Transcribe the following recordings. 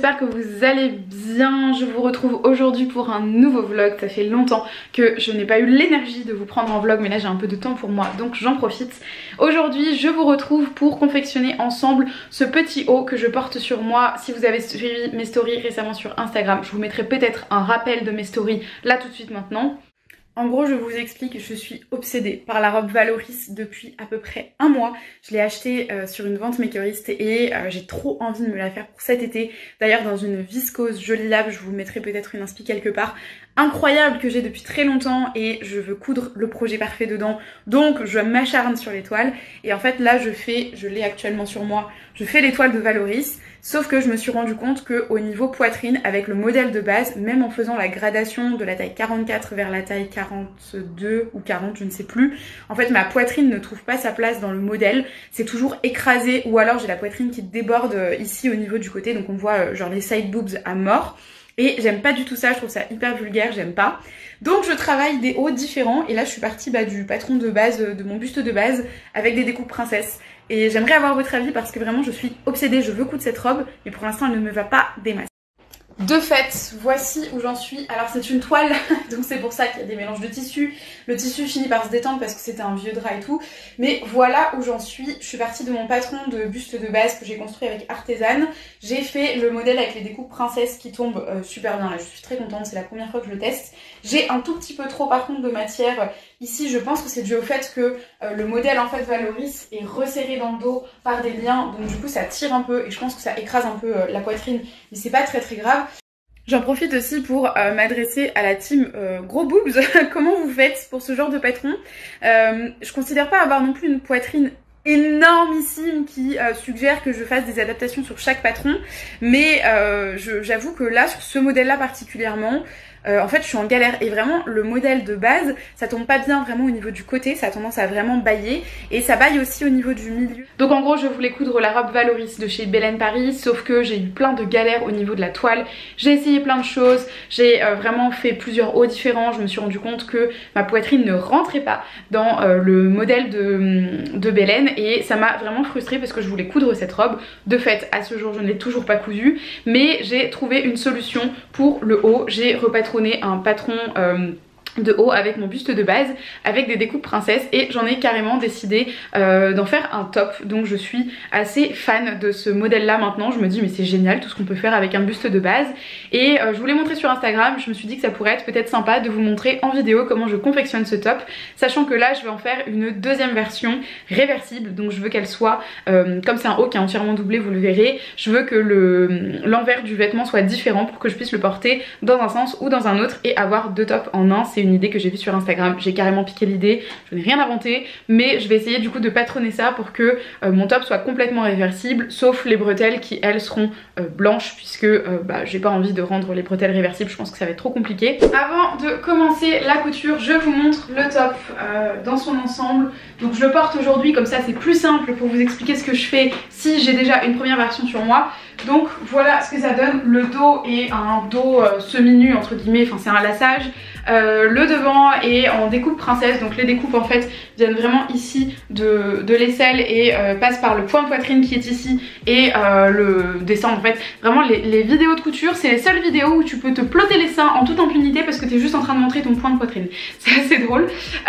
j'espère que vous allez bien. Je vous retrouve aujourd'hui pour un nouveau vlog. Ça fait longtemps que je n'ai pas eu l'énergie de vous prendre en vlog, mais là j'ai un peu de temps pour moi, donc j'en profite. Aujourd'hui je vous retrouve pour confectionner ensemble ce petit haut que je porte sur moi. Si vous avez suivi mes stories récemment sur Instagram, je vous mettrai peut-être un rappel de mes stories là tout de suite maintenant. En gros, je vous explique, je suis obsédée par la robe Valoris depuis à peu près un mois. Je l'ai achetée sur une vente makeriste et j'ai trop envie de me la faire pour cet été. D'ailleurs, dans une viscose jolie lave, je vous mettrai peut-être une inspi quelque part. Incroyable, que j'ai depuis très longtemps et je veux coudre le projet parfait dedans. Donc, je m'acharne sur les toiles. Et en fait, là, je l'ai actuellement sur moi, je fais les toiles de Valoris. Sauf que je me suis rendu compte qu'au niveau poitrine, avec le modèle de base, même en faisant la gradation de la taille 44 vers la taille 42 ou 40, je ne sais plus, en fait ma poitrine ne trouve pas sa place dans le modèle, c'est toujours écrasé, ou alors j'ai la poitrine qui déborde ici au niveau du côté, donc on voit genre les side boobs à mort. Et j'aime pas du tout ça, je trouve ça hyper vulgaire, j'aime pas. Donc je travaille des hauts différents et là je suis partie du patron de base, de mon buste de base, avec des découpes princesses. Et j'aimerais avoir votre avis parce que vraiment je suis obsédée, je veux coudre cette robe, mais pour l'instant elle ne me va pas des masses. De fait, voici où j'en suis. Alors c'est une toile, donc c'est pour ça qu'il y a des mélanges de tissus. Le tissu finit par se détendre parce que c'était un vieux drap et tout. Mais voilà où j'en suis. Je suis partie de mon patron de buste de base que j'ai construit avec Artisan. J'ai fait le modèle avec les découpes princesses qui tombent super bien. Là, je suis très contente, c'est la première fois que je le teste. J'ai un tout petit peu trop par contre de matière. Ici, je pense que c'est dû au fait que le modèle en fait Valoris est resserré dans le dos par des liens. Donc du coup, ça tire un peu et je pense que ça écrase un peu la poitrine. Mais c'est pas très grave. J'en profite aussi pour m'adresser à la team gros boobs. Comment vous faites pour ce genre de patron? Je considère pas avoir non plus une poitrine énormissime qui suggère que je fasse des adaptations sur chaque patron, mais j'avoue que là, sur ce modèle-là particulièrement, en fait je suis en galère et vraiment le modèle de base ça tombe pas bien vraiment au niveau du côté, ça a tendance à vraiment bailler et ça baille aussi au niveau du milieu. Donc en gros je voulais coudre la robe Valoris de chez Belen Paris, sauf que j'ai eu plein de galères au niveau de la toile, j'ai essayé plein de choses, j'ai vraiment fait plusieurs hauts différents, je me suis rendu compte que ma poitrine ne rentrait pas dans le modèle de Belen et ça m'a vraiment frustrée parce que je voulais coudre cette robe. De fait à ce jour je ne l'ai toujours pas cousue, mais j'ai trouvé une solution pour le haut. J'ai repatronné un patron de haut avec mon buste de base avec des découpes princesses et j'en ai carrément décidé d'en faire un top. Donc je suis assez fan de ce modèle là maintenant. Je me dis mais c'est génial tout ce qu'on peut faire avec un buste de base et je vous l'ai montré sur Instagram. Je me suis dit que ça pourrait être peut-être sympa de vous montrer en vidéo comment je confectionne ce top, sachant que là je vais en faire une deuxième version réversible. Donc je veux qu'elle soit comme c'est un haut qui est entièrement doublé, vous le verrez, je veux que l'envers du vêtement soit différent pour que je puisse le porter dans un sens ou dans un autre et avoir deux tops en un. C'est une idée que j'ai vue sur Instagram, j'ai carrément piqué l'idée, je n'ai rien inventé, mais je vais essayer du coup de patronner ça pour que mon top soit complètement réversible, sauf les bretelles qui elles seront blanches puisque j'ai pas envie de rendre les bretelles réversibles, je pense que ça va être trop compliqué. Avant de commencer la couture, je vous montre le top dans son ensemble. Donc je le porte aujourd'hui, comme ça c'est plus simple pour vous expliquer ce que je fais si j'ai déjà une première version sur moi. Donc voilà ce que ça donne. Le dos est un dos semi-nu entre guillemets, enfin c'est un lassage. Le devant est en découpe princesse, donc les découpes en fait viennent vraiment ici de l'aisselle et passent par le point de poitrine qui est ici et descendent en fait. Vraiment les vidéos de couture c'est les seules vidéos où tu peux te plotter les seins en toute impunité parce que tu es juste en train de montrer ton point de poitrine. C'est assez drôle.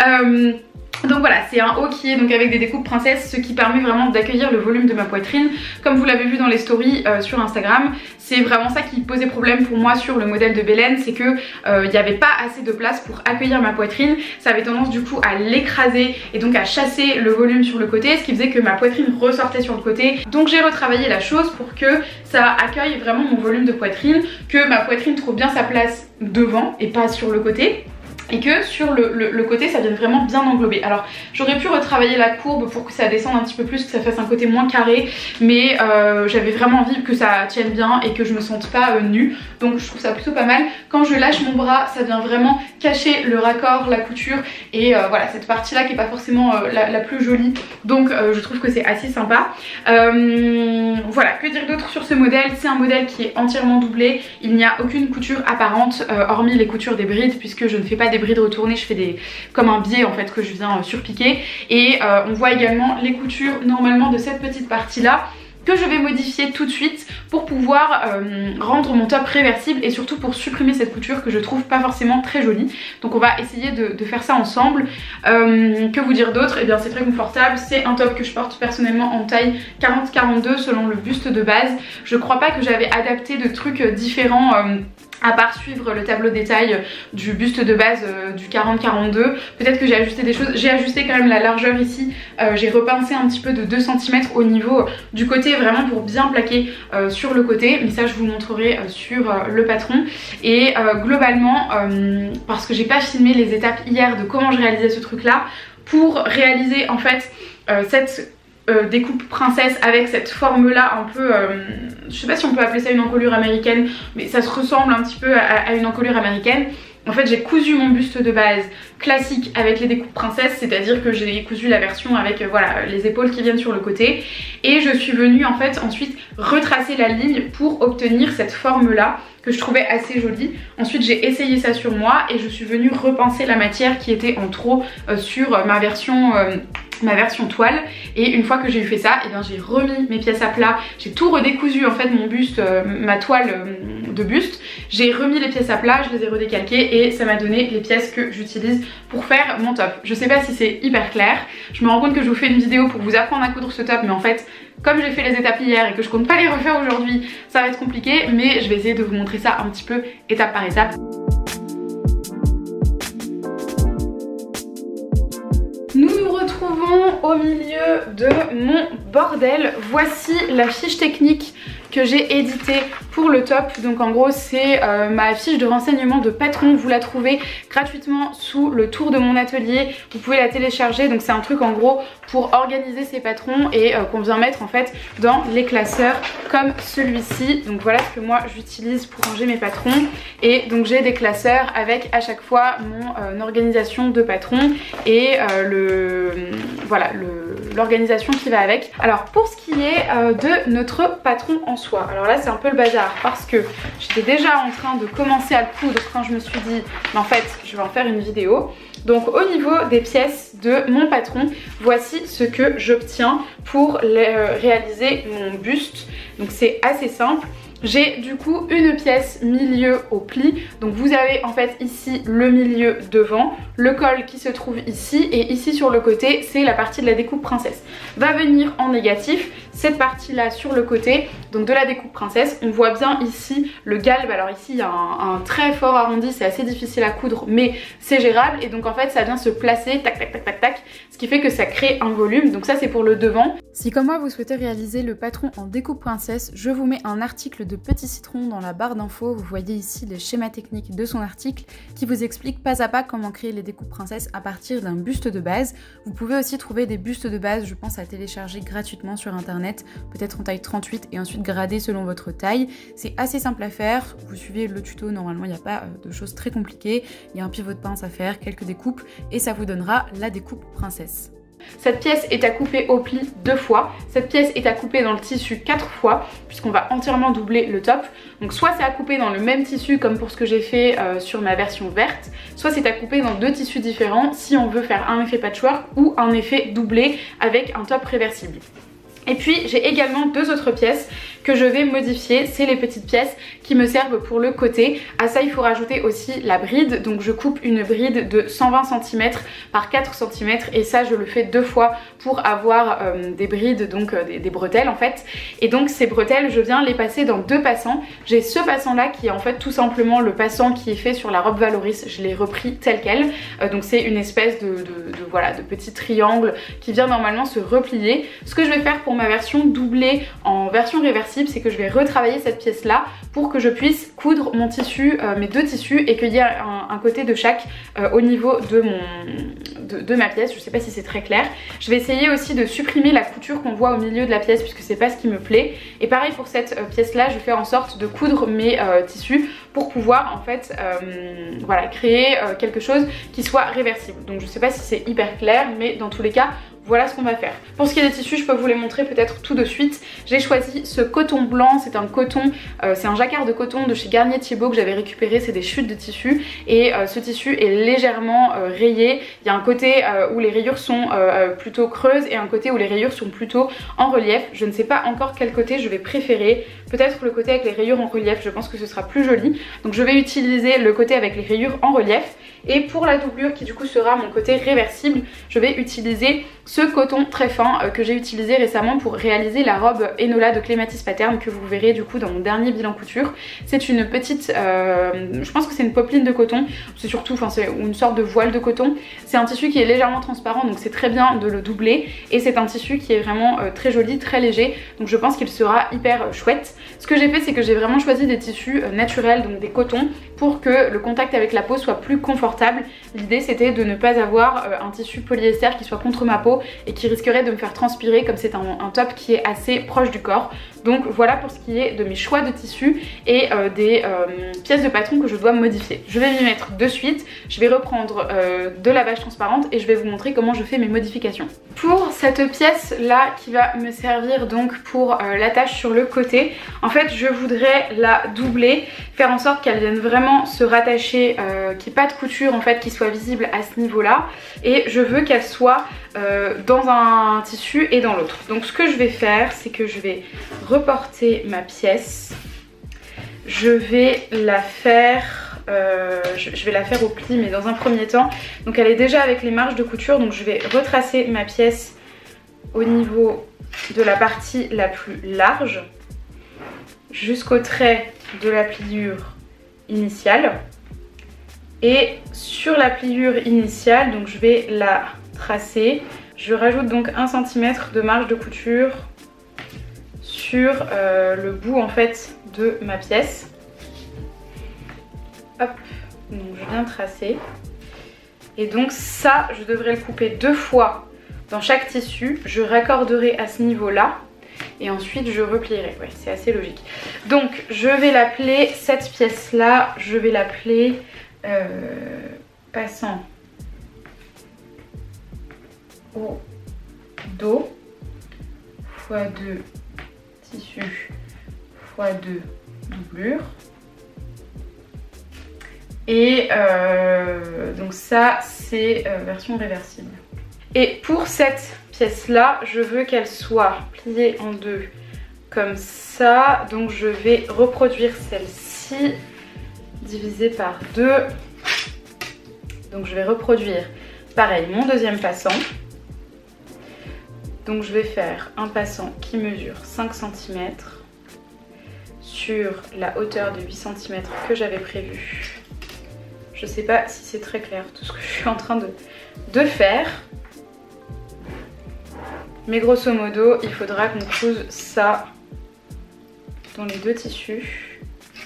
Donc voilà, c'est un haut qui est donc avec des découpes princesses, ce qui permet vraiment d'accueillir le volume de ma poitrine. Comme vous l'avez vu dans les stories sur Instagram, c'est vraiment ça qui posait problème pour moi sur le modèle de Belen, c'est que il n'y avait pas assez de place pour accueillir ma poitrine. Ça avait tendance du coup à l'écraser et donc à chasser le volume sur le côté, ce qui faisait que ma poitrine ressortait sur le côté. Donc j'ai retravaillé la chose pour que ça accueille vraiment mon volume de poitrine, que ma poitrine trouve bien sa place devant et pas sur le côté. Et que sur le côté ça vienne vraiment bien englober. Alors j'aurais pu retravailler la courbe pour que ça descende un petit peu plus, que ça fasse un côté moins carré, mais j'avais vraiment envie que ça tienne bien et que je me sente pas nue. Donc je trouve ça plutôt pas mal. Quand je lâche mon bras, ça vient vraiment cacher le raccord, la couture et voilà cette partie là qui est pas forcément la plus jolie. Donc je trouve que c'est assez sympa. Voilà, que dire d'autre sur ce modèle? C'est un modèle qui est entièrement doublé. Il n'y a aucune couture apparente hormis les coutures des brides, puisque je ne fais pas des brides retournées, je fais comme un biais en fait que je viens surpiquer. Et on voit également les coutures normalement de cette petite partie là que je vais modifier tout de suite pour pouvoir rendre mon top réversible et surtout pour supprimer cette couture que je trouve pas forcément très jolie. Donc on va essayer de faire ça ensemble. Que vous dire d'autre? Eh bien c'est très confortable, c'est un top que je porte personnellement en taille 40-42 selon le buste de base. Je crois pas que j'avais adapté de trucs différents à part suivre le tableau détail du buste de base du 40-42. Peut-être que j'ai ajusté des choses, j'ai ajusté quand même la largeur ici, j'ai repincé un petit peu de 2 cm au niveau du côté vraiment pour bien plaquer sur le côté, mais ça je vous montrerai sur le patron. Et globalement, parce que j'ai pas filmé les étapes hier de comment je réalisais ce truc là, pour réaliser en fait cette découpe princesse avec cette forme là un peu je sais pas si on peut appeler ça une encolure américaine, mais ça se ressemble un petit peu à une encolure américaine. En fait j'ai cousu mon buste de base classique avec les découpes princesse, c'est-à-dire que j'ai cousu la version avec voilà les épaules qui viennent sur le côté, et je suis venue en fait ensuite retracer la ligne pour obtenir cette forme là que je trouvais assez jolie. Ensuite j'ai essayé ça sur moi et je suis venue repincer la matière qui était en trop sur ma version toile, et une fois que j'ai fait ça, et bien j'ai remis mes pièces à plat, j'ai tout redécousu en fait mon buste, ma toile de buste, j'ai remis les pièces à plat, je les ai redécalquées et ça m'a donné les pièces que j'utilise pour faire mon top. Je sais pas si c'est hyper clair, je me rends compte que je vous fais une vidéo pour vous apprendre à coudre ce top, mais en fait comme j'ai fait les étapes hier et que je compte pas les refaire aujourd'hui, ça va être compliqué, mais je vais essayer de vous montrer ça un petit peu étape par étape. Nous nous retrouvons au milieu de mon bordel. Voici la fiche technique que j'ai éditée pour le top. Donc en gros c'est ma fiche de renseignement de patron. Vous la trouvez gratuitement sous le tour de mon atelier. Vous pouvez la télécharger. Donc c'est un truc en gros pour organiser ses patrons et qu'on vient mettre en fait dans les classeurs comme celui-ci. Donc voilà ce que moi j'utilise pour ranger mes patrons. Et donc j'ai des classeurs avec à chaque fois mon organisation de patron et l'organisation qui va avec. Alors pour ce qui est de notre patron en soi, alors là c'est un peu le bazar parce que j'étais déjà en train de commencer à le coudre quand je me suis dit mais en fait je vais en faire une vidéo. Donc au niveau des pièces de mon patron, voici ce que j'obtiens pour réaliser mon buste. Donc c'est assez simple. J'ai du coup une pièce milieu au pli, donc vous avez en fait ici le milieu devant, le col qui se trouve ici, et ici sur le côté c'est la partie de la découpe princesse. Va venir en négatif cette partie là sur le côté, donc de la découpe princesse. On voit bien ici le galbe, alors ici il y a un très fort arrondi, c'est assez difficile à coudre mais c'est gérable, et donc en fait ça vient se placer tac tac tac tac tac, ce qui fait que ça crée un volume. Donc ça c'est pour le devant. Si comme moi vous souhaitez réaliser le patron en découpe princesse, je vous mets un article de Petit Citron dans la barre d'infos. Vous voyez ici les schémas techniques de son article qui vous explique pas à pas comment créer les découpes princesses à partir d'un buste de base. Vous pouvez aussi trouver des bustes de base, je pense, à télécharger gratuitement sur internet, peut-être en taille 38 et ensuite grader selon votre taille. C'est assez simple à faire, vous suivez le tuto, normalement il n'y a pas de choses très compliquées, il y a un pivot de pince à faire, quelques découpes et ça vous donnera la découpe princesse. Cette pièce est à couper au pli 2 fois, cette pièce est à couper dans le tissu 4 fois puisqu'on va entièrement doubler le top. Donc soit c'est à couper dans le même tissu comme pour ce que j'ai fait sur ma version verte, soit c'est à couper dans 2 tissus différents si on veut faire un effet patchwork ou un effet doublé avec un top réversible. Et puis j'ai également 2 autres pièces que je vais modifier, c'est les petites pièces qui me servent pour le côté. À ça il faut rajouter aussi la bride, donc je coupe une bride de 120 cm par 4 cm et ça je le fais 2 fois pour avoir des brides, donc des bretelles en fait. Et donc ces bretelles je viens les passer dans 2 passants. J'ai ce passant là qui est en fait tout simplement le passant qui est fait sur la robe Valoris, je l'ai repris tel quel. Donc c'est une espèce de petit triangle qui vient normalement se replier. Ce que je vais faire pour ma version doublée en version réversible, c'est que je vais retravailler cette pièce là pour que je puisse coudre mon tissu, mes 2 tissus, et qu'il y ait un côté de chaque au niveau de ma pièce. Je sais pas si c'est très clair. Je vais essayer aussi de supprimer la couture qu'on voit au milieu de la pièce puisque c'est pas ce qui me plaît. Et pareil pour cette pièce là, je fais en sorte de coudre mes tissus pour pouvoir en fait créer quelque chose qui soit réversible. Donc je sais pas si c'est hyper clair, mais dans tous les cas voilà ce qu'on va faire. Pour ce qui est des tissus, je peux vous les montrer peut-être tout de suite. J'ai choisi ce coton blanc, c'est un coton, c'est un jacquard de coton de chez Garnier Thiebaud que j'avais récupéré, c'est des chutes de tissu et ce tissu est légèrement rayé. Il y a un côté où les rayures sont plutôt creuses et un côté où les rayures sont plutôt en relief. Je ne sais pas encore quel côté je vais préférer, peut-être le côté avec les rayures en relief, je pense que ce sera plus joli. Donc je vais utiliser le côté avec les rayures en relief. Et pour la doublure qui du coup sera mon côté réversible, je vais utiliser ce coton très fin que j'ai utilisé récemment pour réaliser la robe Enola de Clématis Pattern que vous verrez du coup dans mon dernier bilan couture. C'est une petite, je pense que c'est une popeline de coton, c'est surtout, enfin c'est une sorte de voile de coton. C'est un tissu qui est légèrement transparent donc c'est très bien de le doubler et c'est un tissu qui est vraiment très joli, très léger, donc je pense qu'il sera hyper chouette. Ce que j'ai fait c'est que j'ai vraiment choisi des tissus naturels, donc des cotons, pour que le contact avec la peau soit plus confortable. L'idée c'était de ne pas avoir un tissu polyester qui soit contre ma peau et qui risquerait de me faire transpirer comme c'est un top qui est assez proche du corps. Donc voilà pour ce qui est de mes choix de tissus et des pièces de patron que je dois modifier. Je vais m'y mettre de suite, je vais reprendre de la bâche transparente et je vais vous montrer comment je fais mes modifications. Pour cette pièce là qui va me servir donc pour l'attache sur le côté, en fait je voudrais la doubler, faire en sorte qu'elle vienne vraiment se rattacher, qu'il n'y ait pas de couture en fait qui soit visible à ce niveau là, et je veux qu'elle soit dans un tissu et dans l'autre. Donc ce que je vais faire c'est que je vais reporter ma pièce, je vais la faire je vais la faire au pli mais dans un premier temps. Donc elle est déjà avec les marges de couture, donc je vais retracer ma pièce au niveau de la partie la plus large jusqu'au trait de la pliure initiale. Et sur la pliure initiale, donc je vais la tracer. Je rajoute donc 1 cm de marge de couture sur le bout en fait de ma pièce. Hop, donc je viens tracer. Et donc ça, je devrais le couper 2 fois dans chaque tissu. Je raccorderai à ce niveau-là et ensuite je replierai. Ouais, c'est assez logique. Donc je vais l'appeler, cette pièce-là, je vais l'appeler passant au dos x 2 tissu x 2 doublure. Et donc ça c'est version réversible. Et pour cette pièce là, je veux qu'elle soit pliée en deux comme ça. Donc je vais reproduire celle-ci divisée par 2. Donc je vais reproduire pareil mon deuxième passant. Donc je vais faire un passant qui mesure 5 cm sur la hauteur de 8 cm que j'avais prévu. Je sais pas si c'est très clair tout ce que je suis en train de faire. Mais grosso modo, il faudra qu'on couse ça dans les deux tissus.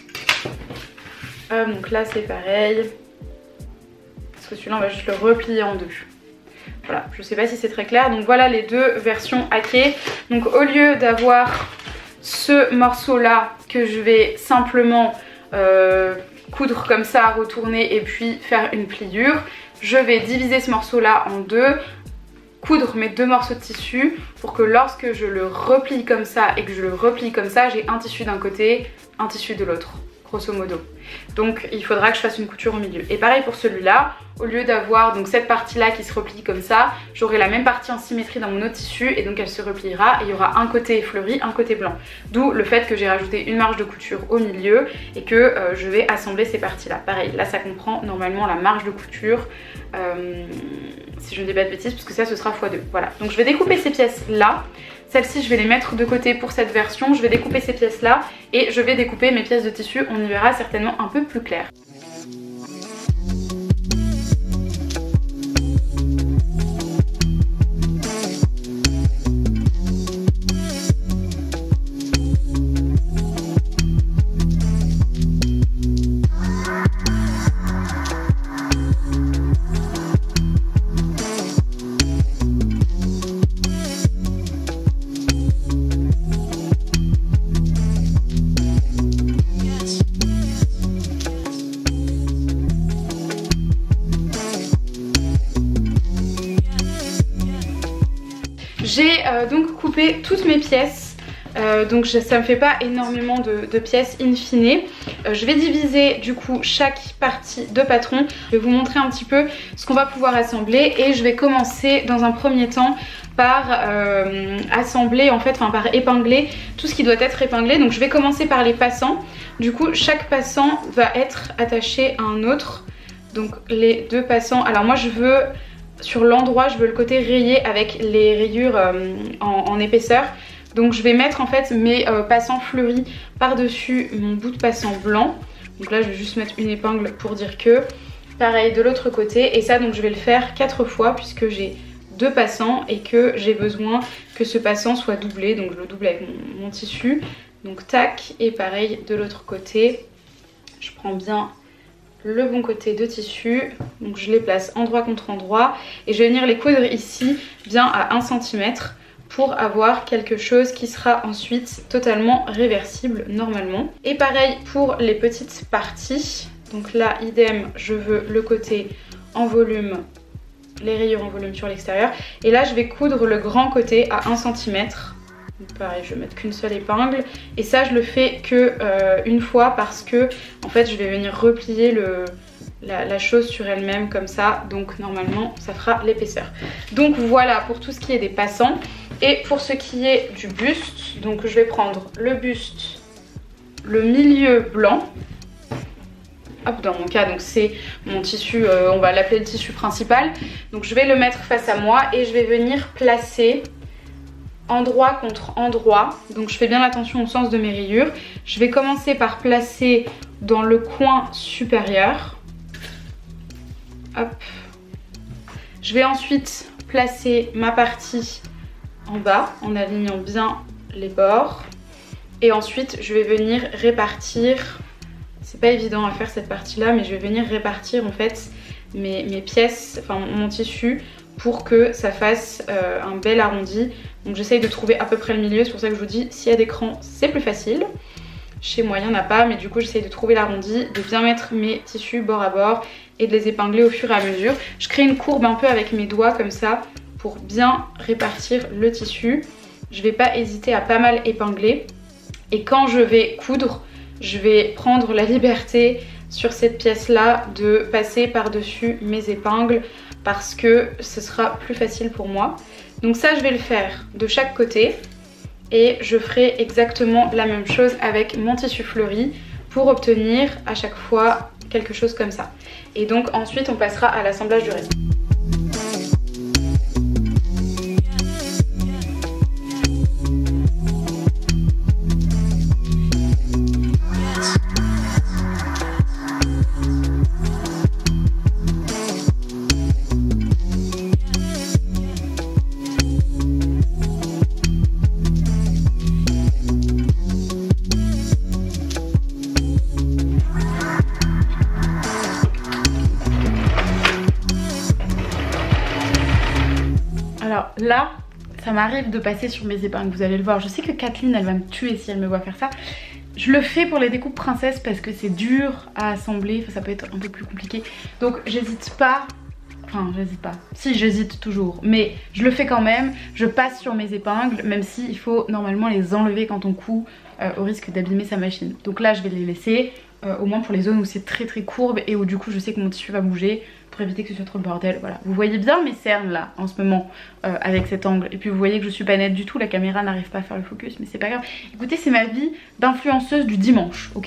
Donc là c'est pareil. Parce que celui-là on va juste le replier en deux. Voilà, je sais pas si c'est très clair. Donc voilà les deux versions hackées. Donc au lieu d'avoir ce morceau là que je vais simplement coudre comme ça, retourner et puis faire une pliure, je vais diviser ce morceau là en deux, coudre mes deux morceaux de tissu pour que lorsque je le replie comme ça et que je le replie comme ça, j'ai un tissu d'un côté, un tissu de l'autre, grosso modo. Donc il faudra que je fasse une couture au milieu. Et pareil pour celui-là, au lieu d'avoir donc cette partie-là qui se replie comme ça, j'aurai la même partie en symétrie dans mon autre tissu et donc elle se repliera et il y aura un côté fleuri, un côté blanc. D'où le fait que j'ai rajouté une marge de couture au milieu et que je vais assembler ces parties-là. Pareil, là ça comprend normalement la marge de couture, si je ne dis pas de bêtises, parce que ça ce sera x2. Voilà, donc je vais découper ces pièces-là. Celles-ci je vais les mettre de côté pour cette version, je vais découper ces pièces-là et je vais découper mes pièces de tissu, on y verra certainement un peu plus clair. J'ai donc coupé toutes mes pièces. Donc ça me fait pas énormément de pièces in fine. Je vais diviser du coup chaque partie de patron. Je vais vous montrer un petit peu ce qu'on va pouvoir assembler et je vais commencer dans un premier temps par assembler en fait, enfin par épingler tout ce qui doit être épinglé. Donc je vais commencer par les passants. Du coup chaque passant va être attaché à un autre. Donc les deux passants, alors moi je veux sur l'endroit, je veux le côté rayé avec les rayures en épaisseur. Donc je vais mettre en fait mes passants fleuris par-dessus mon bout de passant blanc. Donc là je vais juste mettre une épingle pour dire que. Pareil de l'autre côté. Et ça donc je vais le faire 4 fois puisque j'ai 2 passants et que j'ai besoin que ce passant soit doublé. Donc je le double avec mon tissu. Donc tac, et pareil de l'autre côté. Je prends bien le bon côté de tissu. Donc je les place endroit contre endroit. Et je vais venir les coudre ici bien à 1 cm. Pour avoir quelque chose qui sera ensuite totalement réversible normalement. Et pareil pour les petites parties. Donc là idem, je veux le côté en volume, les rayures en volume sur l'extérieur. Et là je vais coudre le grand côté à 1 cm. Donc pareil, je vais mettre qu'une seule épingle. Et ça je le fais que une fois parce que en fait je vais venir replier la chose sur elle-même comme ça. Donc normalement ça fera l'épaisseur. Donc voilà pour tout ce qui est des passants. Et pour ce qui est du buste, donc je vais prendre le buste, le milieu blanc. Hop, dans mon cas, donc c'est mon tissu, on va l'appeler le tissu principal. Donc je vais le mettre face à moi et je vais venir placer endroit contre endroit. Donc je fais bien attention au sens de mes rayures. Je vais commencer par placer dans le coin supérieur. Hop. Je vais ensuite placer ma partie en bas en alignant bien les bords et ensuite je vais venir répartir, c'est pas évident à faire cette partie là mais je vais venir répartir en fait mes pièces, enfin mon tissu pour que ça fasse un bel arrondi. Donc j'essaye de trouver à peu près le milieu, c'est pour ça que je vous dis s'il y a des crans c'est plus facile. Chez moi il n'y en a pas mais du coup j'essaye de trouver l'arrondi, de bien mettre mes tissus bord à bord et de les épingler au fur et à mesure. Je crée une courbe un peu avec mes doigts comme ça pour bien répartir le tissu. Je vais pas hésiter à pas mal épingler. Et quand je vais coudre, je vais prendre la liberté sur cette pièce là de passer par-dessus mes épingles parce que ce sera plus facile pour moi. Donc ça je vais le faire de chaque côté et je ferai exactement la même chose avec mon tissu fleuri pour obtenir à chaque fois quelque chose comme ça. Et donc ensuite on passera à l'assemblage du reste. Alors là, ça m'arrive de passer sur mes épingles, vous allez le voir. Je sais que Kathleen, elle va me tuer si elle me voit faire ça. Je le fais pour les découpes princesses parce que c'est dur à assembler, enfin, ça peut être un peu plus compliqué. Donc j'hésite pas, enfin j'hésite pas, si j'hésite toujours, mais je le fais quand même. Je passe sur mes épingles, même si il faut normalement les enlever quand on coud au risque d'abîmer sa machine. Donc là je vais les laisser, au moins pour les zones où c'est très courbe et où du coup je sais que mon tissu va bouger. Pour éviter que ce soit trop le bordel, voilà. Vous voyez bien mes cernes là en ce moment avec cet angle. Et puis vous voyez que je suis pas nette du tout, la caméra n'arrive pas à faire le focus, mais c'est pas grave. Écoutez, c'est ma vie d'influenceuse du dimanche, ok ?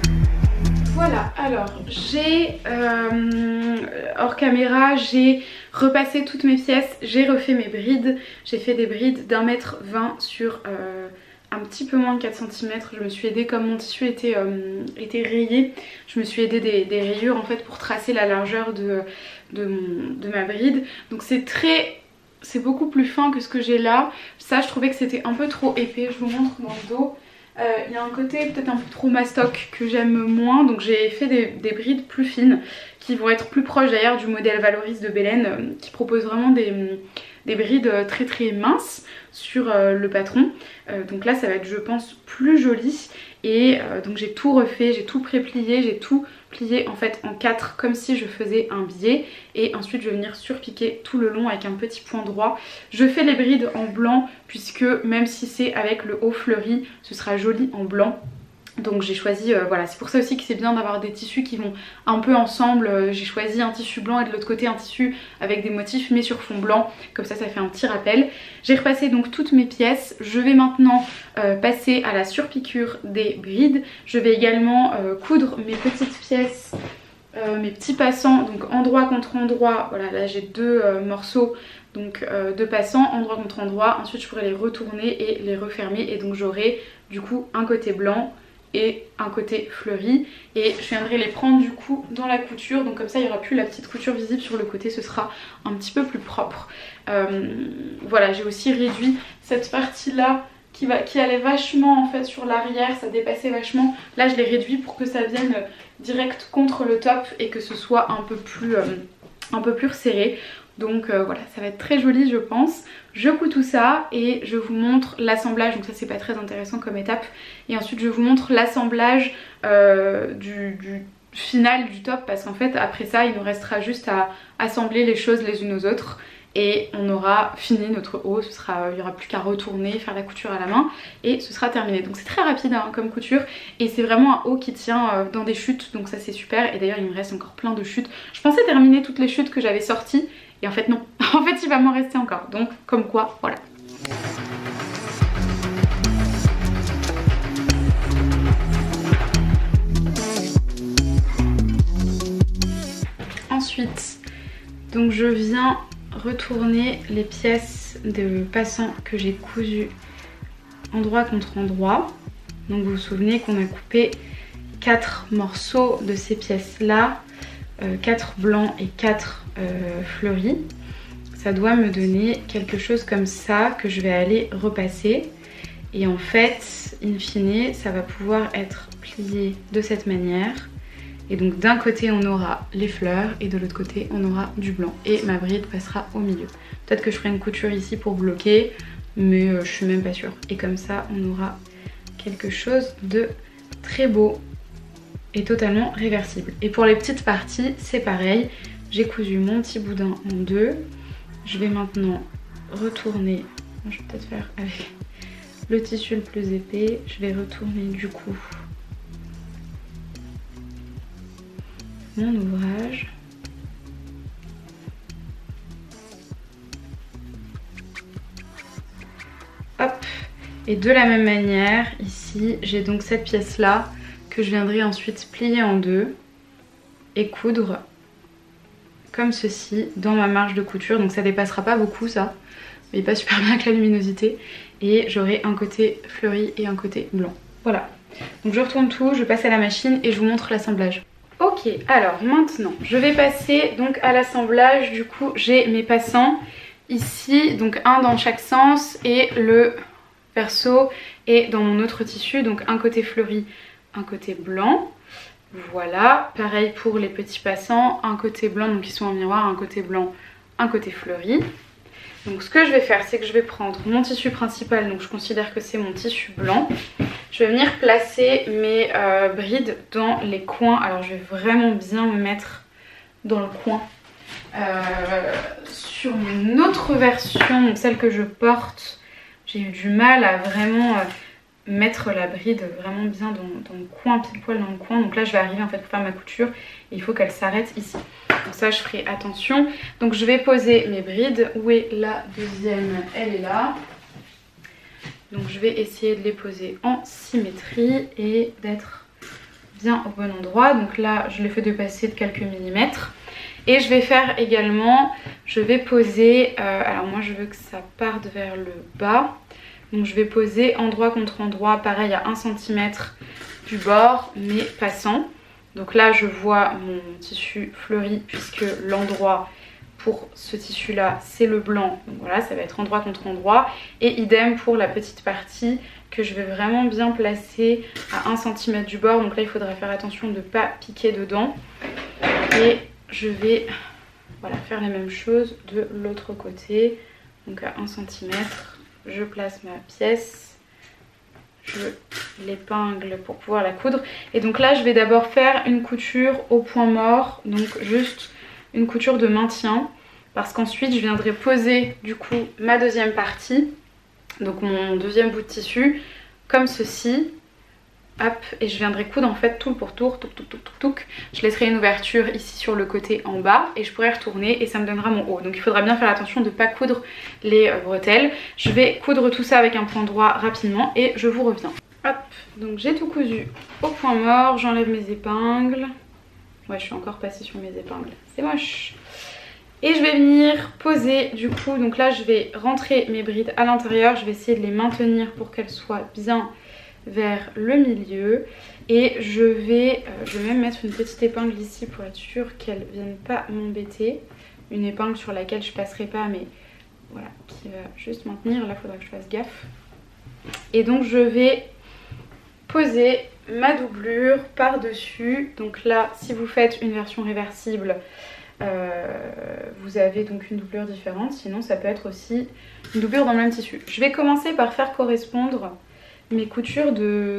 Alors j'ai hors caméra, j'ai repassé toutes mes pièces, j'ai refait mes brides. J'ai fait des brides d'1,20 m sur un petit peu moins de 4 cm. Je me suis aidée, comme mon tissu était rayé, je me suis aidée des rayures en fait pour tracer la largeur de ma bride. Donc c'est beaucoup plus fin que ce que j'ai là. Ça, je trouvais que c'était un peu trop épais. Je vous montre dans le dos. Il y a un côté peut-être un peu trop mastoc que j'aime moins. Donc j'ai fait des brides plus fines qui vont être plus proches d'ailleurs du modèle Valoris de Belen qui propose vraiment des brides très très minces sur le patron. Donc là ça va être, je pense, plus joli. Et donc j'ai tout refait, j'ai tout pré-plié, j'ai tout plié en fait en 4 comme si je faisais un biais. Et ensuite je vais venir surpiquer tout le long avec un petit point droit. Je fais les brides en blanc puisque même si c'est avec le haut fleuri, ce sera joli en blanc. Donc j'ai choisi, voilà, c'est pour ça aussi que c'est bien d'avoir des tissus qui vont un peu ensemble. J'ai choisi un tissu blanc et de l'autre côté un tissu avec des motifs mais sur fond blanc. Comme ça fait un petit rappel. J'ai repassé donc toutes mes pièces. Je vais maintenant passer à la surpiqûre des brides. Je vais également coudre mes petites pièces, mes petits passants, donc endroit contre endroit. Voilà, là j'ai deux morceaux. Donc deux passants, endroit contre endroit. Ensuite je pourrai les retourner et les refermer. Et donc j'aurai du coup un côté blanc et un côté fleuri, et je viendrai les prendre du coup dans la couture, donc comme ça il n'y aura plus la petite couture visible sur le côté, ce sera un petit peu plus propre. Voilà, j'ai aussi réduit cette partie là qui allait vachement en fait sur l'arrière, ça dépassait vachement. Là je l'ai réduit pour que ça vienne direct contre le top et que ce soit un peu plus resserré. Donc voilà, ça va être très joli je pense. Je couds tout ça et je vous montre l'assemblage, donc ça c'est pas très intéressant comme étape. Et ensuite je vous montre l'assemblage du final du top, parce qu'en fait après ça il nous restera juste à assembler les choses les unes aux autres. Et on aura fini notre haut, il n'y aura plus qu'à retourner, faire la couture à la main et ce sera terminé. Donc c'est très rapide hein, comme couture, et c'est vraiment un haut qui tient dans des chutes, donc ça c'est super. Et d'ailleurs il me reste encore plein de chutes. Je pensais terminer toutes les chutes que j'avais sorties et en fait non, en fait il va m'en rester encore. Donc comme quoi, voilà. Ensuite, donc je viens retourner les pièces de passant que j'ai cousues endroit contre endroit. Donc vous vous souvenez qu'on a coupé 4 morceaux de ces pièces là, 4 blancs et 4 fleuris. Ça doit me donner quelque chose comme ça que je vais aller repasser, et en fait in fine ça va pouvoir être plié de cette manière. Et donc d'un côté on aura les fleurs et de l'autre côté on aura du blanc. Et ma bride passera au milieu. Peut-être que je ferai une couture ici pour bloquer, mais je suis même pas sûre. Et comme ça on aura quelque chose de très beau et totalement réversible. Et pour les petites parties c'est pareil. J'ai cousu mon petit boudin en deux. Je vais maintenant retourner, je vais peut-être faire avec le tissu le plus épais. Je vais retourner du coup mon ouvrage. Hop. Et de la même manière ici j'ai donc cette pièce là que je viendrai ensuite plier en deux et coudre comme ceci dans ma marge de couture. Donc ça dépassera pas beaucoup ça, mais pas super bien avec la luminosité. Et j'aurai un côté fleuri et un côté blanc. Voilà. Donc je retourne tout, je passe à la machine et je vous montre l'assemblage. Ok, alors maintenant je vais passer donc à l'assemblage. Du coup j'ai mes passants ici, donc un dans chaque sens, et le verso est dans mon autre tissu, donc un côté fleuri, un côté blanc. Voilà, pareil pour les petits passants, un côté blanc, donc ils sont en miroir, un côté blanc, un côté fleuri. Donc ce que je vais faire, c'est que je vais prendre mon tissu principal, donc je considère que c'est mon tissu blanc. Je vais venir placer mes brides dans les coins. Alors je vais vraiment bien me mettre dans le coin. Sur mon autre version, donc celle que je porte, j'ai eu du mal à vraiment mettre la bride vraiment bien dans le coin, pile poil dans le coin. Donc là je vais arriver en fait pour faire ma couture et il faut qu'elle s'arrête ici. Donc ça je ferai attention. Donc je vais poser mes brides. Où est la deuxième? Elle est là. Donc je vais essayer de les poser en symétrie et d'être bien au bon endroit. Donc là je les fais dépasser de quelques millimètres. Et je vais faire également, je vais poser, alors moi je veux que ça parte vers le bas. Donc je vais poser endroit contre endroit, pareil à 1 cm du bord, mais passant. Donc là je vois mon tissu fleuri puisque l'endroit pour ce tissu là c'est le blanc. Donc voilà, ça va être endroit contre endroit. Et idem pour la petite partie que je vais vraiment bien placer à 1 cm du bord. Donc là il faudra faire attention de ne pas piquer dedans. Et je vais voilà, faire la même chose de l'autre côté. Donc à 1 cm, je place ma pièce. Je l'épingle pour pouvoir la coudre. Et donc là je vais d'abord faire une couture au point mort. Donc juste une couture de maintien. Parce qu'ensuite je viendrai poser du coup ma deuxième partie. Donc mon deuxième bout de tissu. Comme ceci. Hop, et je viendrai coudre en fait tour pour tour, touc. Je laisserai une ouverture ici sur le côté en bas et je pourrai retourner et ça me donnera mon haut. Donc il faudra bien faire attention de ne pas coudre les bretelles. Je vais coudre tout ça avec un point droit rapidement et je vous reviens. Hop, donc j'ai tout cousu au point mort, j'enlève mes épingles. Ouais, je suis encore passée sur mes épingles, c'est moche. Et je vais venir poser du coup, donc là je vais rentrer mes brides à l'intérieur, je vais essayer de les maintenir pour qu'elles soient bien vers le milieu et je vais même mettre une petite épingle ici pour être sûre qu'elle ne vienne pas m'embêter, une épingle sur laquelle je passerai pas mais voilà, qui va juste maintenir. Là il faudra que je fasse gaffe. Et donc je vais poser ma doublure par dessus. Donc là si vous faites une version réversible vous avez donc une doublure différente, sinon ça peut être aussi une doublure dans le même tissu. Je vais commencer par faire correspondre mes coutures de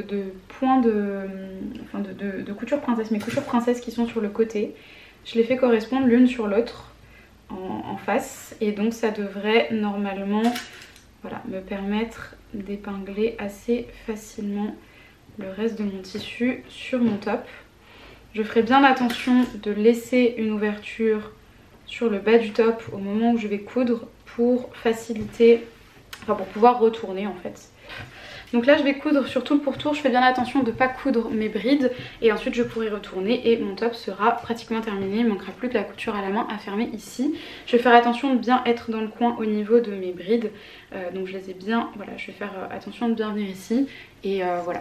couture princesse, mes coutures princesse qui sont sur le côté. Je les fais correspondre l'une sur l'autre en face et donc ça devrait normalement voilà, me permettre d'épingler assez facilement le reste de mon tissu sur mon top. Je ferai bien attention de laisser une ouverture sur le bas du top au moment où je vais coudre pour faciliter, enfin pour pouvoir retourner en fait. Donc là je vais coudre sur tour pour tour, je fais bien attention de ne pas coudre mes brides et ensuite je pourrai retourner et mon top sera pratiquement terminé. Il ne manquera plus que la couture à la main à fermer ici. Je vais faire attention de bien être dans le coin au niveau de mes brides, donc je les ai bien, voilà, je vais faire attention de bien venir ici et voilà.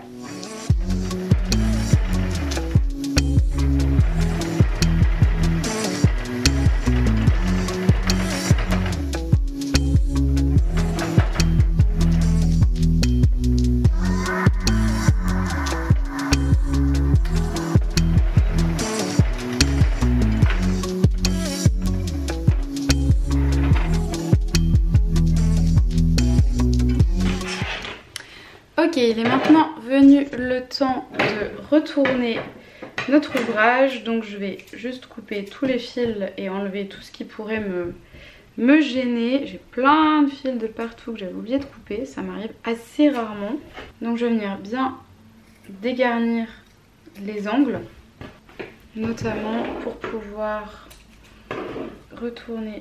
Ok, il est maintenant venu le temps de retourner notre ouvrage. Donc je vais juste couper tous les fils et enlever tout ce qui pourrait me gêner. J'ai plein de fils de partout que j'avais oublié de couper, ça m'arrive assez rarement. Donc je vais venir bien dégarnir les angles, notamment pour pouvoir retourner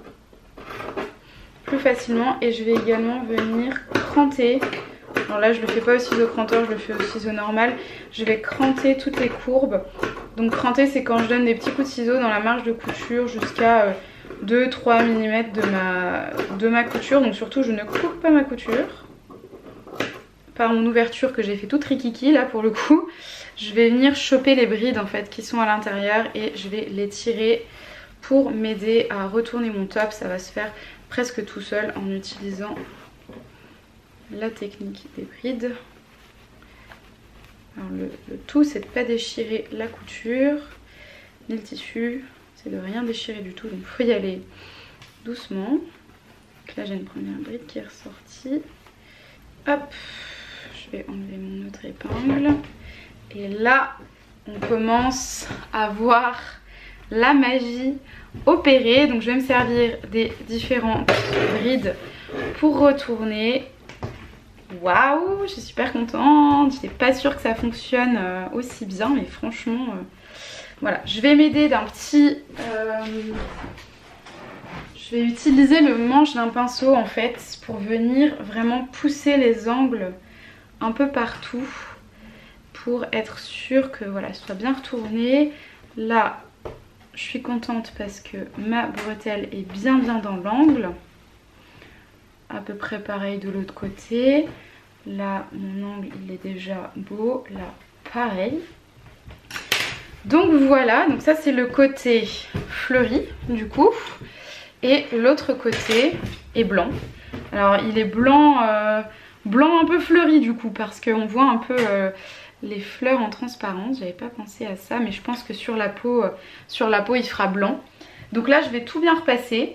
plus facilement. Et je vais également venir cranter. Alors là je le fais pas au ciseau cranteur, je le fais au ciseau normal. Je vais cranter toutes les courbes. Donc cranter c'est quand je donne des petits coups de ciseau dans la marge de couture jusqu'à 2-3 mm de ma couture. Donc surtout je ne coupe pas ma couture. Par mon ouverture que j'ai fait toute rikiki là pour le coup. Je vais venir choper les brides en fait qui sont à l'intérieur et je vais les tirer pour m'aider à retourner mon top. Ça va se faire presque tout seul en utilisant la technique des brides. Alors le tout c'est de ne pas déchirer la couture ni le tissu, c'est de rien déchirer du tout, donc il faut y aller doucement. Donc là j'ai une première bride qui est ressortie. Hop, je vais enlever mon autre épingle et là on commence à voir la magie opérer. Donc je vais me servir des différentes brides pour retourner. Waouh, je suis super contente. J'étais pas sûre que ça fonctionne aussi bien, mais franchement voilà, je vais m'aider d'un petit je vais utiliser le manche d'un pinceau en fait pour venir vraiment pousser les angles un peu partout pour être sûre que voilà, ce soit bien retourné. Là je suis contente parce que ma bretelle est bien dans l'angle. À peu près pareil de l'autre côté. Là, mon angle, il est déjà beau. Là, pareil. Donc voilà, donc ça c'est le côté fleuri du coup. Et l'autre côté est blanc. Alors il est blanc, blanc un peu fleuri du coup, parce qu'on voit un peu les fleurs en transparence. J'avais pas pensé à ça, mais je pense que sur la peau il fera blanc. Donc là je vais tout bien repasser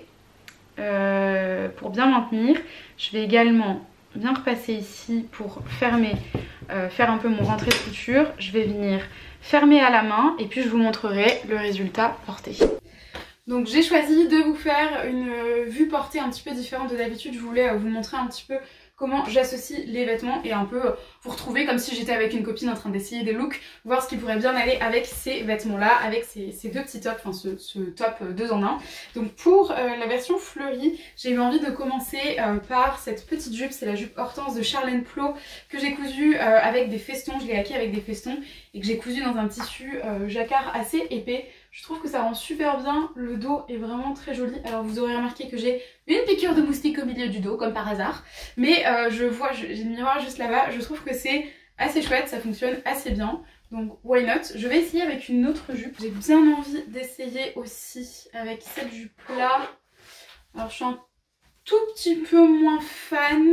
pour bien maintenir. Je vais également bien repasser ici pour fermer, faire un peu mon rentrée de couture. Je vais venir fermer à la main et puis je vous montrerai le résultat porté. Donc j'ai choisi de vous faire une vue portée un petit peu différente de d'habitude. Je voulais vous montrer un petit peu comment j'associe les vêtements et un peu vous retrouver comme si j'étais avec une copine en train d'essayer des looks, voir ce qui pourrait bien aller avec ces vêtements là, avec ces deux petits tops, enfin ce top 2 en 1. Donc pour la version fleurie, j'ai eu envie de commencer par cette petite jupe, c'est la jupe Hortense de Charles & Plo que j'ai cousue avec des festons, je l'ai hackée avec des festons et que j'ai cousu dans un tissu jacquard assez épais. Je trouve que ça rend super bien, le dos est vraiment très joli. Alors vous aurez remarqué que j'ai une piqûre de moustique au milieu du dos, comme par hasard. Mais j'ai le miroir juste là-bas, je trouve que c'est assez chouette, ça fonctionne assez bien. Donc why not? Je vais essayer avec une autre jupe. J'ai bien envie d'essayer aussi avec cette jupe-là. Alors je suis un tout petit peu moins fan,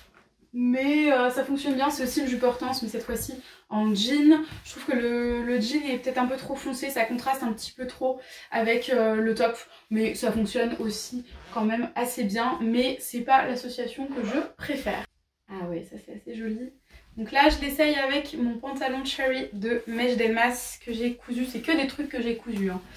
mais ça fonctionne bien. C'est aussi une jupe Hortense, mais cette fois-ci en jean. Je trouve que le jean est peut-être un peu trop foncé, ça contraste un petit peu trop avec le top, mais ça fonctionne aussi quand même assez bien, mais c'est pas l'association que je préfère. Ah ouais, ça c'est assez joli. Donc là je l'essaye avec mon pantalon Cherry de Mèche Delmas que j'ai cousu, c'est que des trucs que j'ai cousus hein.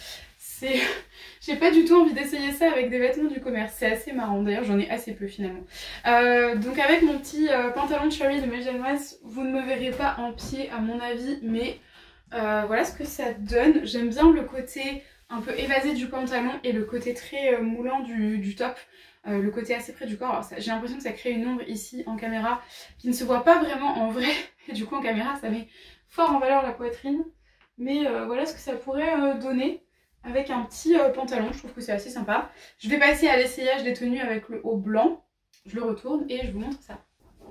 J'ai pas du tout envie d'essayer ça avec des vêtements du commerce, c'est assez marrant, d'ailleurs j'en ai assez peu finalement. Donc avec mon petit pantalon Cherry de Mèche Delmas, vous ne me verrez pas en pied à mon avis, mais voilà ce que ça donne. J'aime bien le côté un peu évasé du pantalon et le côté très moulant du top. Le côté assez près du corps. J'ai l'impression que ça crée une ombre ici en caméra qui ne se voit pas vraiment en vrai. Et du coup en caméra ça met fort en valeur la poitrine. Mais voilà ce que ça pourrait donner avec un petit pantalon. Je trouve que c'est assez sympa. Je vais passer à l'essayage des tenues avec le haut blanc. Je le retourne et je vous montre ça.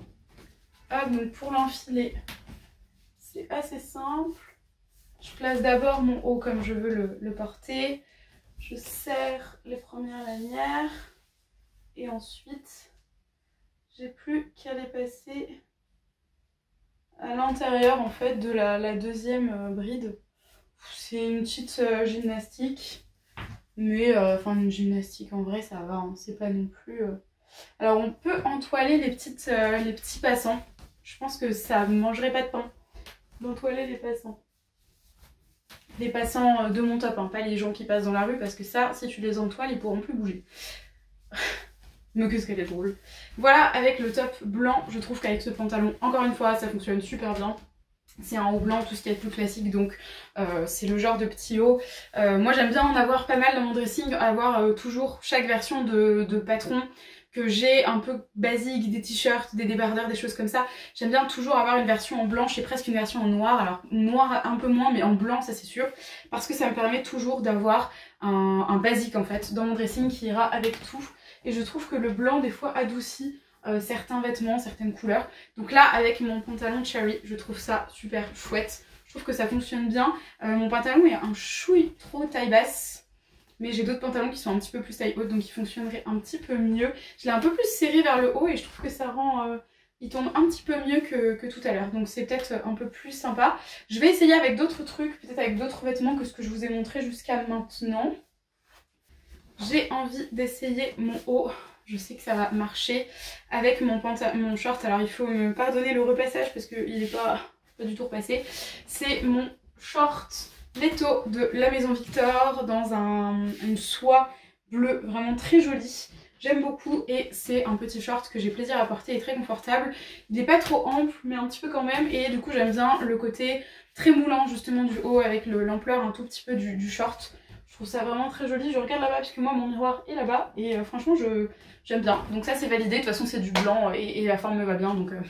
Hop, donc pour l'enfiler, c'est assez simple. Je place d'abord mon haut comme je veux le porter. Je serre les premières lanières. Et ensuite, j'ai plus qu'à les passer à l'intérieur en fait de la deuxième bride. C'est une petite gymnastique, mais enfin une gymnastique en vrai ça va, hein, c'est pas non plus... Alors on peut entoiler les petits passants. Je pense que ça ne mangerait pas de pain d'entoiler les passants. Les passants de mon top, hein, pas les gens qui passent dans la rue, parce que ça, si tu les entoiles, ils pourront plus bouger. Mais qu'est-ce qu'elle est drôle. Voilà, avec le top blanc, je trouve qu'avec ce pantalon, encore une fois, ça fonctionne super bien. C'est un haut blanc, tout ce qui est plus classique, donc c'est le genre de petit haut. Moi j'aime bien en avoir pas mal dans mon dressing, avoir toujours chaque version de patron que j'ai un peu basique, des t-shirts, des débardeurs, des choses comme ça. J'aime bien toujours avoir une version en blanche et presque une version en noir. Alors noir un peu moins, mais en blanc ça c'est sûr, parce que ça me permet toujours d'avoir un basique en fait dans mon dressing qui ira avec tout. Et je trouve que le blanc des fois adoucit certains vêtements, certaines couleurs. Donc là avec mon pantalon Cherry, je trouve ça super chouette. Je trouve que ça fonctionne bien. Mon pantalon est un chouille trop taille basse, mais j'ai d'autres pantalons qui sont un petit peu plus taille haute, donc ils fonctionneraient un petit peu mieux. Je l'ai un peu plus serré vers le haut et je trouve que ça rend... il tombe un petit peu mieux que tout à l'heure, donc c'est peut-être un peu plus sympa. Je vais essayer avec d'autres trucs, peut-être avec d'autres vêtements que ce que je vous ai montré jusqu'à maintenant. J'ai envie d'essayer mon haut, je sais que ça va marcher, avec mon short. Alors il faut me pardonner le repassage parce qu'il n'est pas du tout repassé. C'est mon short Leto de la Maison Victor dans une soie bleue vraiment très jolie. J'aime beaucoup et c'est un petit short que j'ai plaisir à porter et très confortable. Il n'est pas trop ample mais un petit peu quand même, et du coup j'aime bien le côté très moulant justement du haut avec l'ampleur un tout petit peu du short. Je trouve ça vraiment très joli. Je regarde là-bas parce que moi mon miroir est là-bas et franchement j'aime bien. Donc ça c'est validé, de toute façon c'est du blanc et la forme me va bien, donc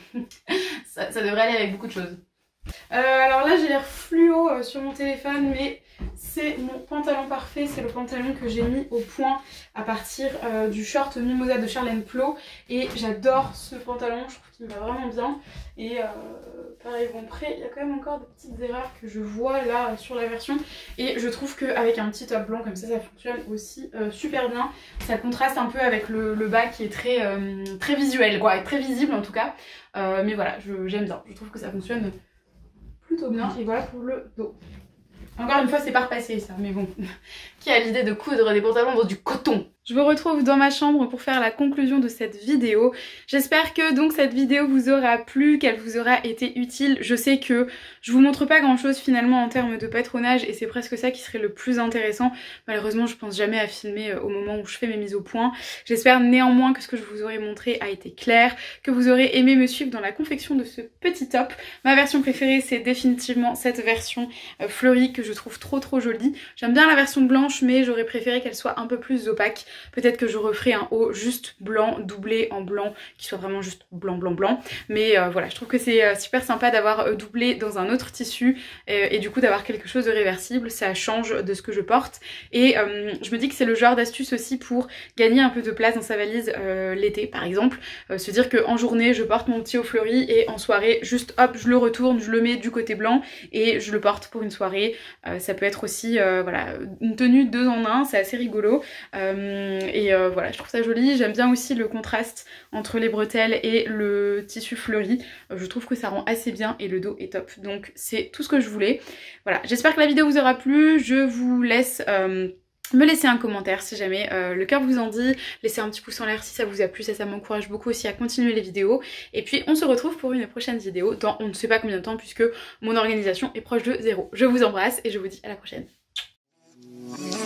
ça devrait aller avec beaucoup de choses. Alors là j'ai l'air fluo sur mon téléphone, mais c'est mon pantalon parfait, c'est le pantalon que j'ai mis au point à partir du short Mimosa de Charlène Plo. Et j'adore ce pantalon, je trouve qu'il me va vraiment bien. Et pareil, bon après il y a quand même encore des petites erreurs que je vois là sur la version. Et je trouve qu'avec un petit top blanc comme ça fonctionne aussi super bien. Ça contraste un peu avec le bas qui est très visuel quoi, et très visible en tout cas. Mais voilà, j'aime bien, je trouve que ça fonctionne plutôt bien. Et voilà pour le dos. Encore une fois c'est pas repassé ça, mais bon, qui a l'idée de coudre des pantalons dans du coton? Je vous retrouve dans ma chambre pour faire la conclusion de cette vidéo. J'espère que donc cette vidéo vous aura plu, qu'elle vous aura été utile. Je sais que je vous montre pas grand chose finalement en termes de patronage et c'est presque ça qui serait le plus intéressant. Malheureusement je pense jamais à filmer au moment où je fais mes mises au point. J'espère néanmoins que ce que je vous aurai montré a été clair, que vous aurez aimé me suivre dans la confection de ce petit top. Ma version préférée c'est définitivement cette version fleurie que je trouve trop jolie. J'aime bien la version blanche mais j'aurais préféré qu'elle soit un peu plus opaque. Peut-être que je referai un haut juste blanc, doublé en blanc, qui soit vraiment juste blanc. Mais voilà, je trouve que c'est super sympa d'avoir doublé dans un autre tissu et du coup d'avoir quelque chose de réversible. Ça change de ce que je porte. Et je me dis que c'est le genre d'astuce aussi pour gagner un peu de place dans sa valise l'été par exemple. Se dire qu'en journée, je porte mon petit haut fleuri et en soirée, juste hop, je le retourne, je le mets du côté blanc et je le porte pour une soirée. Ça peut être aussi voilà, une tenue 2 en 1, c'est assez rigolo. Voilà, je trouve ça joli. J'aime bien aussi le contraste entre les bretelles et le tissu fleuri. Je trouve que ça rend assez bien et le dos est top. Donc c'est tout ce que je voulais. Voilà, j'espère que la vidéo vous aura plu. Je vous laisse me laisser un commentaire si jamais le cœur vous en dit. Laissez un petit pouce en l'air si ça vous a plu. Ça m'encourage beaucoup aussi à continuer les vidéos. Et puis on se retrouve pour une prochaine vidéo dans on ne sait pas combien de temps puisque mon organisation est proche de 0. Je vous embrasse et je vous dis à la prochaine.